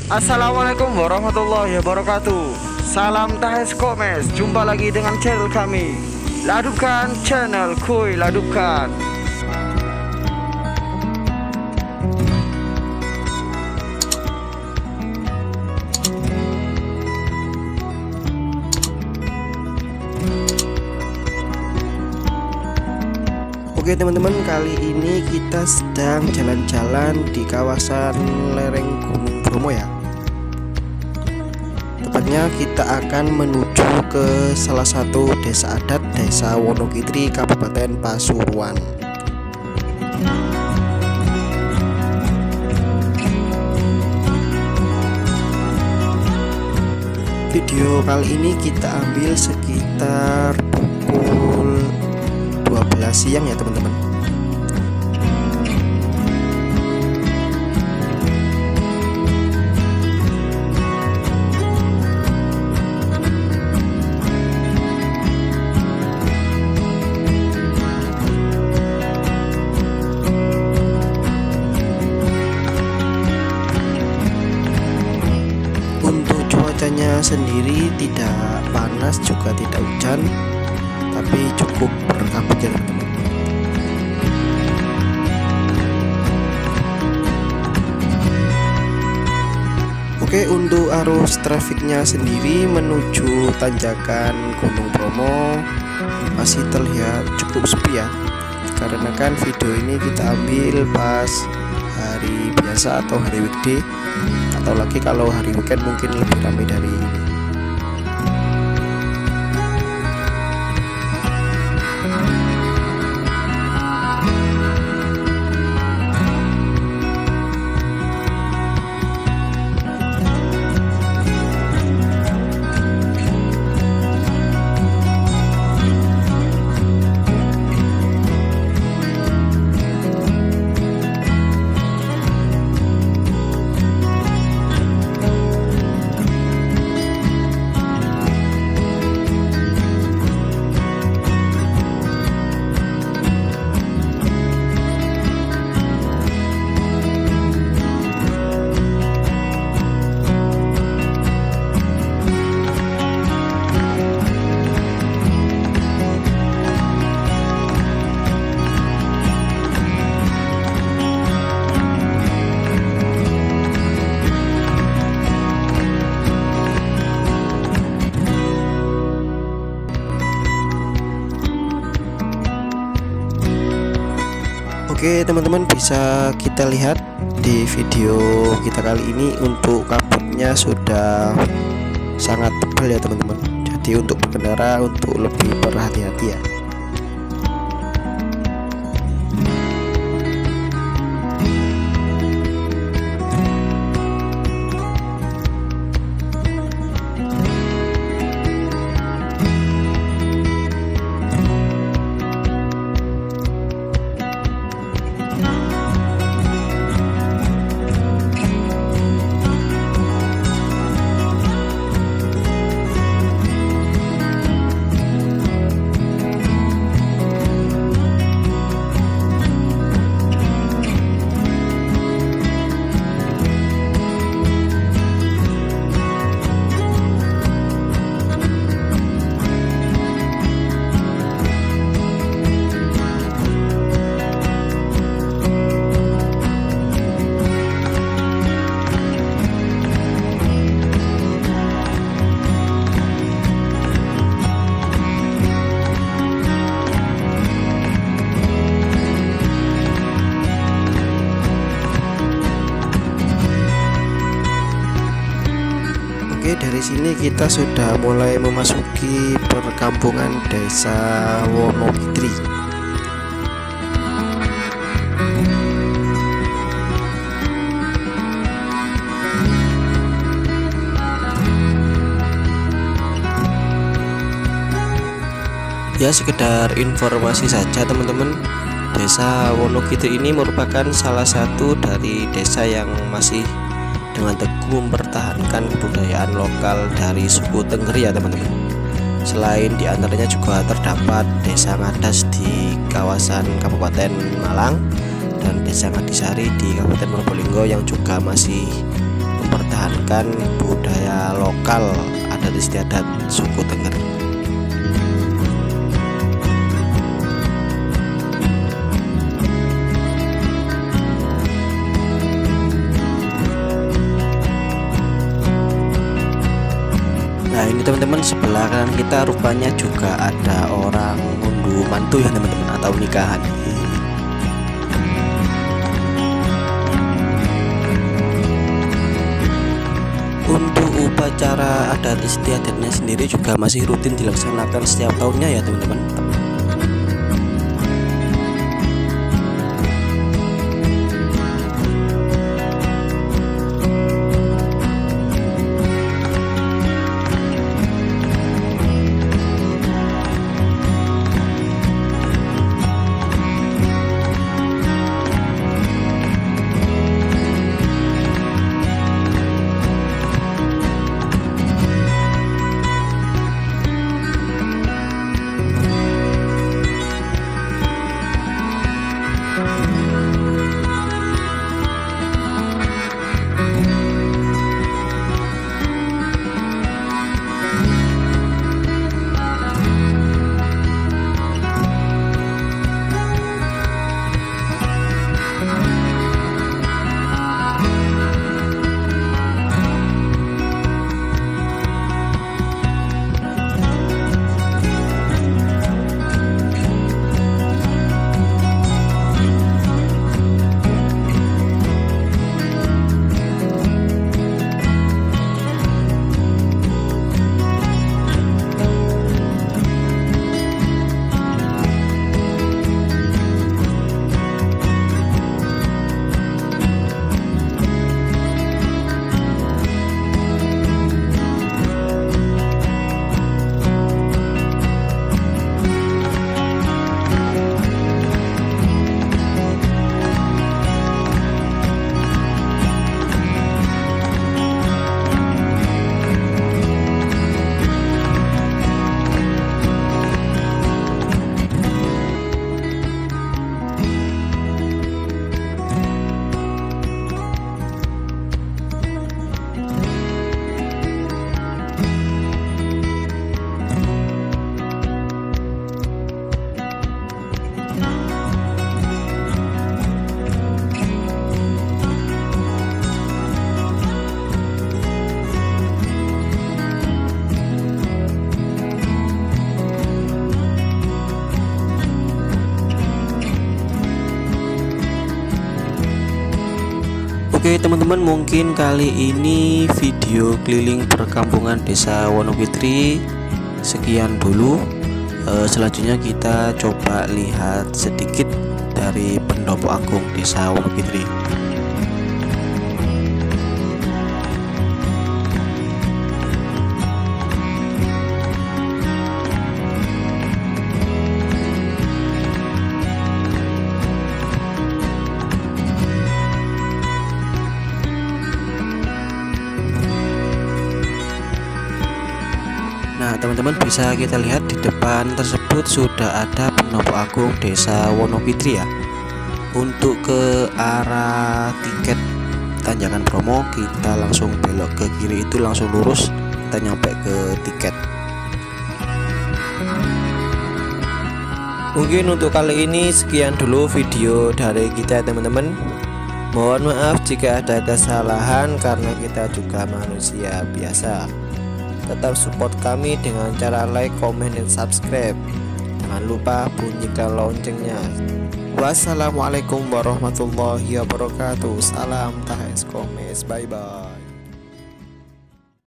Assalamualaikum warahmatullahi wabarakatuh. Salam Tahes Komes. Jumpa lagi dengan channel kami, Ladupkan Channel Kuy Ladupkan. Oke teman-teman, kali ini kita sedang jalan-jalan di kawasan lereng Gunung Bromo ya. Tepatnya kita akan menuju ke salah satu desa adat, Desa Wonokitri, Kabupaten Pasuruan. Video kali ini kita ambil sekitar pukul 12 siang ya teman-teman. Untuk cuacanya sendiri tidak panas juga tidak hujan, tapi cukup berkabut ya teman-teman. Oke, untuk arus trafiknya sendiri menuju tanjakan Gunung Bromo masih terlihat cukup sepi ya, karena kan video ini kita ambil pas hari biasa atau hari weekday, atau lagi kalau hari weekend mungkin lebih ramai dari ini. Oke teman-teman, bisa kita lihat di video kita kali ini untuk kabutnya sudah sangat tebal ya teman-teman. Jadi untuk berkendara untuk lebih berhati-hati ya. Oke, dari sini kita sudah mulai memasuki perkampungan Desa Wonokitri. Ya, sekedar informasi saja teman-teman, Desa Wonokitri ini merupakan salah satu dari desa yang masih dengan teguh mempertahankan kebudayaan lokal dari suku Tengger ya teman-teman. Selain diantaranya juga terdapat Desa Ngadas di kawasan Kabupaten Malang dan Desa Ngadisari di Kabupaten Probolinggo yang juga masih mempertahankan melestarikan budaya lokal adat istiadat suku Tengger. Nah ini teman-teman, sebelah kanan kita rupanya juga ada orang ngunduh mantu ya teman-teman, atau nikahan. Untuk upacara adat istiadatnya sendiri juga masih rutin dilaksanakan setiap tahunnya ya teman-teman. Oke teman-teman, mungkin kali ini video keliling perkampungan desa Wonogiri sekian dulu. Selanjutnya kita coba lihat sedikit dari pendopo agung desa Wonogiri. Nah teman-teman, bisa kita lihat di depan tersebut sudah ada pendopo agung desa Wonogiri ya. Untuk ke arah tiket Tanjakan Bromo, kita langsung belok ke kiri, itu langsung lurus kita nyampe ke tiket. Mungkin untuk kali ini sekian dulu video dari kita teman-teman. Mohon maaf jika ada kesalahan karena kita juga manusia biasa. Tetap support kami dengan cara like, komen, dan subscribe. Jangan lupa bunyikan loncengnya. Wassalamualaikum warahmatullahi wabarakatuh. Salam THS Komes. Bye bye.